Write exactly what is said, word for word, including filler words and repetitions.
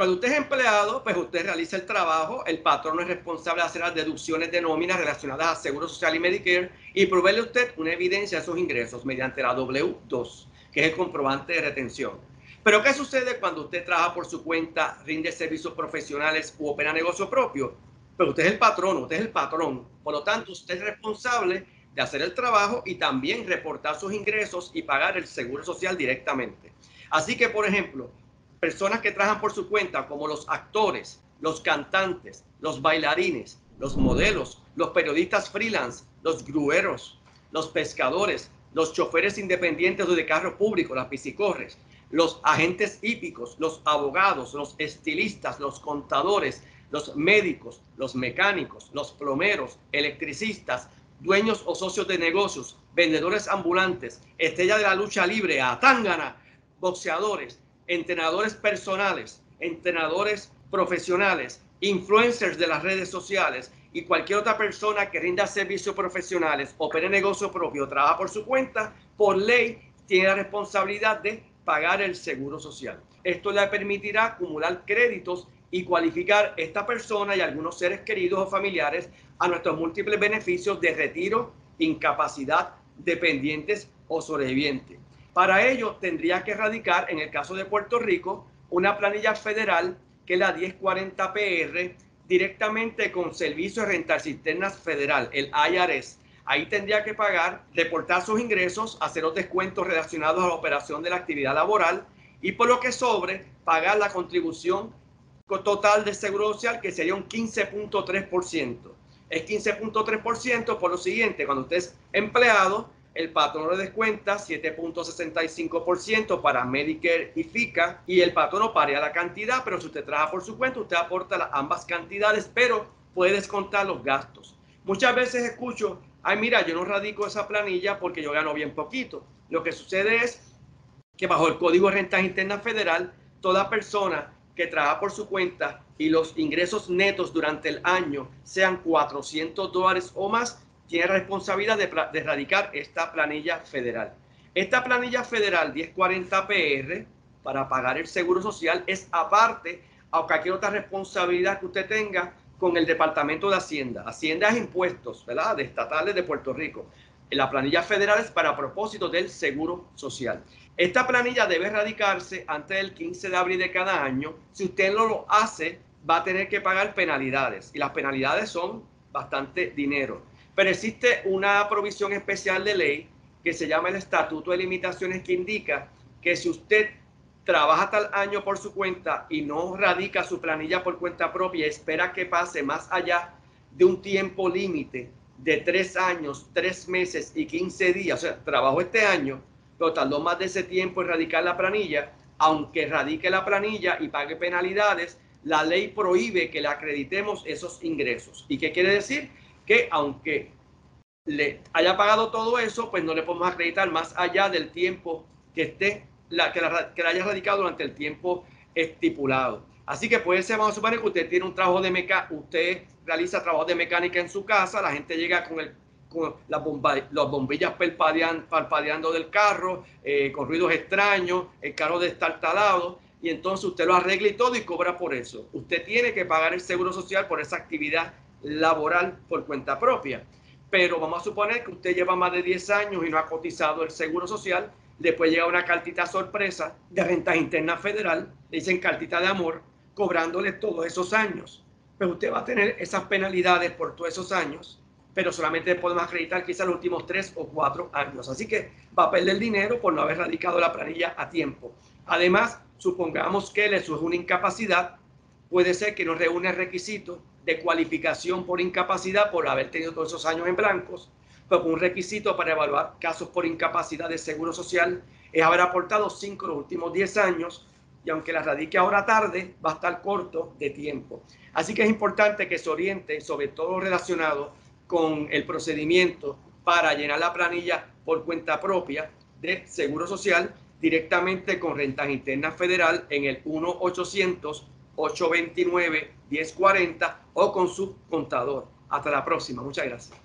Cuando usted es empleado, pues usted realiza el trabajo, el patrón es responsable de hacer las deducciones de nómina relacionadas a Seguro Social y Medicare y proveerle a usted una evidencia de sus ingresos mediante la W dos, que es el comprobante de retención. Pero ¿qué sucede cuando usted trabaja por su cuenta, rinde servicios profesionales u opera negocio propio? Pero usted es el patrón, usted es el patrón. Por lo tanto, usted es responsable de hacer el trabajo y también reportar sus ingresos y pagar el Seguro Social directamente. Así que, por ejemplo, personas que trabajan por su cuenta, como los actores, los cantantes, los bailarines, los modelos, los periodistas freelance, los grueros, los pescadores, los choferes independientes de carro público, las bicicorres, los agentes hípicos, los abogados, los estilistas, los contadores, los médicos, los mecánicos, los plomeros, electricistas, dueños o socios de negocios, vendedores ambulantes, estrella de la lucha libre, atángana, boxeadores, entrenadores personales, entrenadores profesionales, influencers de las redes sociales y cualquier otra persona que rinda servicios profesionales, opere negocio propio, trabaja por su cuenta, por ley tiene la responsabilidad de pagar el seguro social. Esto le permitirá acumular créditos y cualificar esta persona y algunos seres queridos o familiares a nuestros múltiples beneficios de retiro, incapacidad, dependientes o sobrevivientes. Para ello tendría que radicar, en el caso de Puerto Rico, una planilla federal que es la diez cuarenta P R directamente con Servicio de Rentar Cisternas Federal, el I R S. Ahí tendría que pagar, reportar sus ingresos, hacer los descuentos relacionados a la operación de la actividad laboral y por lo que sobre, pagar la contribución total de Seguro Social, que sería un quince punto tres por ciento. Es quince punto tres por ciento por lo siguiente: cuando usted es empleado, el patrono le descuenta siete punto sesenta y cinco por ciento para Medicare y FICA y el patrono paría la cantidad, pero si usted trabaja por su cuenta, usted aporta las ambas cantidades, pero puede descontar los gastos. Muchas veces escucho, ay mira, yo no radico esa planilla porque yo gano bien poquito. Lo que sucede es que bajo el Código de Rentas Internas Federal, toda persona que trabaja por su cuenta y los ingresos netos durante el año sean cuatrocientos dólares o más, tiene responsabilidad de, de erradicar esta planilla federal. Esta planilla federal diez cuarenta P R para pagar el seguro social es aparte a cualquier otra responsabilidad que usted tenga con el Departamento de Hacienda. Hacienda es impuestos, ¿verdad?, de estatales de Puerto Rico. La planilla federal es para propósito del seguro social. Esta planilla debe erradicarse antes del quince de abril de cada año. Si usted no lo hace, va a tener que pagar penalidades y las penalidades son bastante dinero. Pero existe una provisión especial de ley que se llama el Estatuto de Limitaciones, que indica que si usted trabaja tal año por su cuenta y no radica su planilla por cuenta propia y espera que pase más allá de un tiempo límite de tres años, tres meses y quince días, o sea, trabajó este año, pero tardó más de ese tiempo en radicar la planilla, aunque radique la planilla y pague penalidades, la ley prohíbe que le acreditemos esos ingresos. ¿Y qué quiere decir? Que aunque le haya pagado todo eso, pues no le podemos acreditar más allá del tiempo que esté, la, que, la, que la haya radicado durante el tiempo estipulado. Así que puede ser, vamos a suponer que usted tiene un trabajo de mecánica, usted realiza trabajo de mecánica en su casa, la gente llega con, el, con las, bomba, las bombillas parpadeando, parpadeando del carro, eh, con ruidos extraños, el carro destartalado, y entonces usted lo arregla y todo y cobra por eso. Usted tiene que pagar el seguro social por esa actividad laboral por cuenta propia. Pero vamos a suponer que usted lleva más de diez años y no ha cotizado el seguro social, después llega una cartita sorpresa de Rentas Internas Federal, le dicen cartita de amor, cobrándole todos esos años. Pero usted va a tener esas penalidades por todos esos años, pero solamente podemos acreditar quizás los últimos tres o cuatro años. Así que va a perder dinero por no haber radicado la planilla a tiempo. Además, supongamos que le surge una incapacidad, puede ser que no reúne el requisito de cualificación por incapacidad por haber tenido todos esos años en blancos, pero un requisito para evaluar casos por incapacidad de seguro social es haber aportado cinco de los últimos diez años, y aunque la radique ahora tarde, va a estar corto de tiempo. Así que es importante que se oriente sobre todo lo relacionado con el procedimiento para llenar la planilla por cuenta propia de seguro social directamente con Rentas Internas Federal en el uno ochocientos, ocho dos nueve, uno cero cuatro cero o con su contador. Hasta la próxima. Muchas gracias.